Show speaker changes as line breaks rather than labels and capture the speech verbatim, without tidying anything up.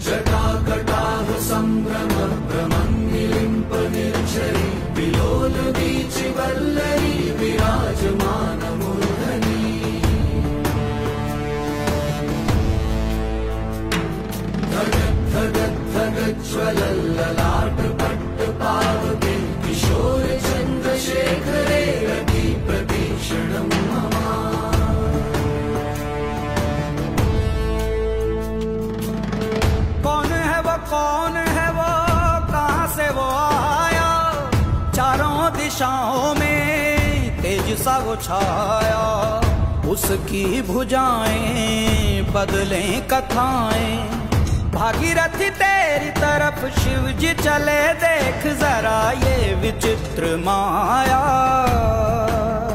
जटाकटाह संभ्रम भ्रमन्निलिम्प निर्झरी विलोल वीचि वल्लरी विराजमान मूर्धनि। धगत् धगत् धगत् ज्वलल्ललाट पट्ट पावके किशोर चन्द्रशेखरे रति प्रतीक्षणं मम।
कौन है वो कौन है वो कहाँ से वो आया, चारों दिशाओं में तेज सा वो छाया। उसकी भुजाएं बदलें कथाएं, भागीरथी तेरी तरफ शिव जी चले, देख जरा ये विचित्र माया।